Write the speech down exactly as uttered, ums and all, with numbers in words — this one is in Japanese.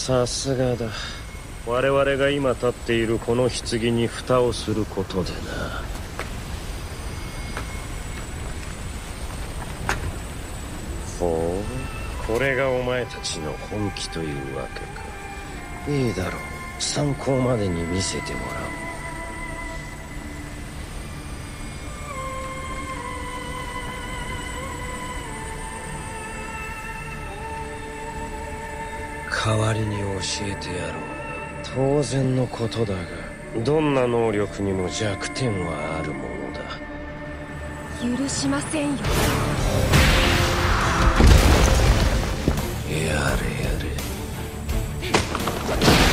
さすがだ。我々が今立っているこの棺に蓋をすることでな。ほう、これがお前たちの本気というわけか。いいだろう、参考までに見せてもらおう。代わりに教えてやろう。当然のことだが、どんな能力にも弱点はあるものだ。 許しませんよ。 やれやれ。